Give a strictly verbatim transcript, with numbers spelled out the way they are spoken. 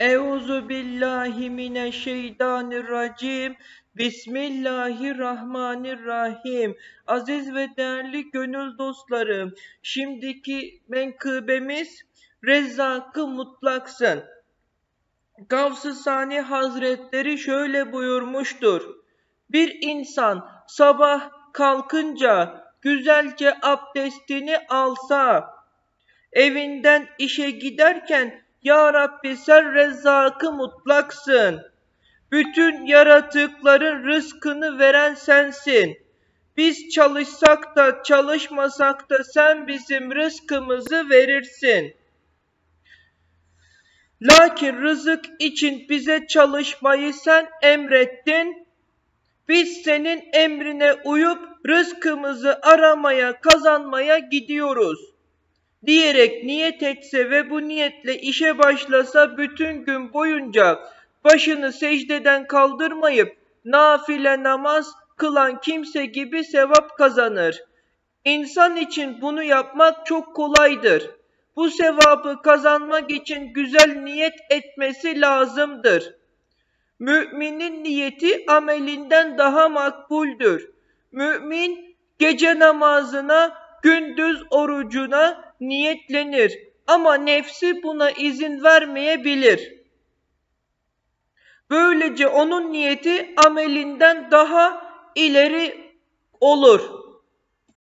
Euzu billahi mineşşeytanirracim. Bismillahirrahmanirrahim. Aziz ve değerli gönül dostlarım, şimdiki menkıbemiz Rezzak-ı Mutlaksın. Gavs-ı Sani Hazretleri şöyle buyurmuştur: Bir insan sabah kalkınca güzelce abdestini alsa, evinden işe giderken "Ya Rabbi, sen Rezzak-ı Mutlaksın. Bütün yaratıkların rızkını veren sensin. Biz çalışsak da çalışmasak da sen bizim rızkımızı verirsin. Lakin rızık için bize çalışmayı sen emrettin. Biz senin emrine uyup rızkımızı aramaya, kazanmaya gidiyoruz" diyerek niyet etse ve bu niyetle işe başlasa, bütün gün boyunca başını secdeden kaldırmayıp nafile namaz kılan kimse gibi sevap kazanır. İnsan için bunu yapmak çok kolaydır. Bu sevabı kazanmak için güzel niyet etmesi lazımdır. Müminin niyeti amelinden daha makbuldür. Mümin gece namazına, gündüz orucuna niyetlenir ama nefsi buna izin vermeyebilir. Böylece onun niyeti amelinden daha ileri olur.